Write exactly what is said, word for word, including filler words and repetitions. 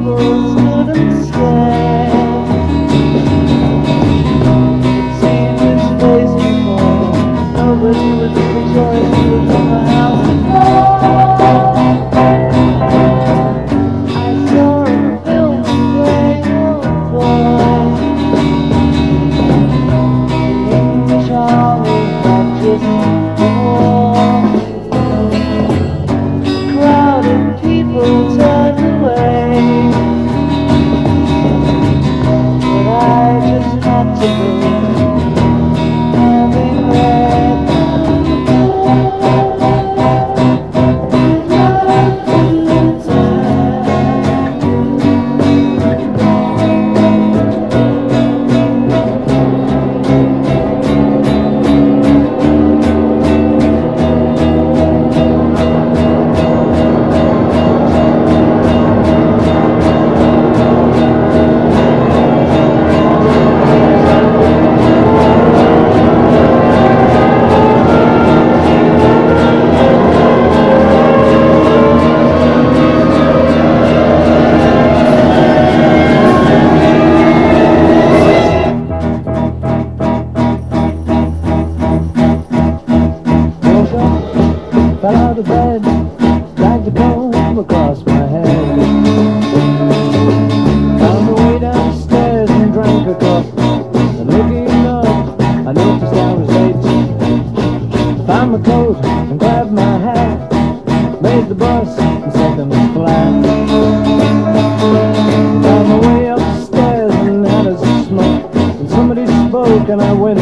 people stood and stared. They'd seen his face before. Nobody was rejoicing. He was on the house floor. I saw a film playing a boy. The English army had just war. A crowd of people turned away, but I just had to go, having read fell out of bed, dragged a comb across my head, found my way downstairs and drank a cup, and looking up, I noticed I was late. Found my coat and grabbed my hat, made the bus and second flat. Found my way upstairs and had a smoke, and somebody spoke and I went